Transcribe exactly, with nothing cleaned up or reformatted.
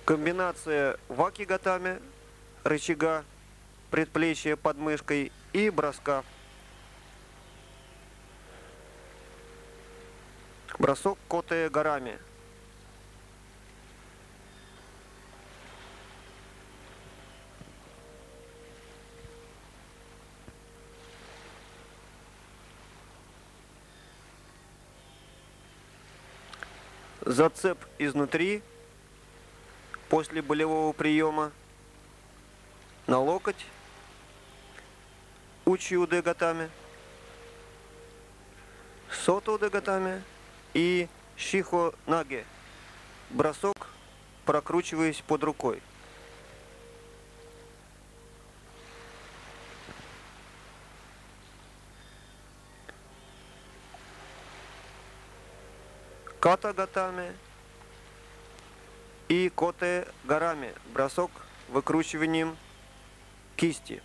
Комбинация ваки-гатами, рычага, предплечья под мышкой и броска. Бросок коте-гарами. Зацеп изнутри после болевого приема на локоть, учи-уде-гатами, сото-уде-гатами и шихо-наге. Бросок, прокручиваясь под рукой. Ката-гатами и коте-гарами. Бросок выкручиванием кисти.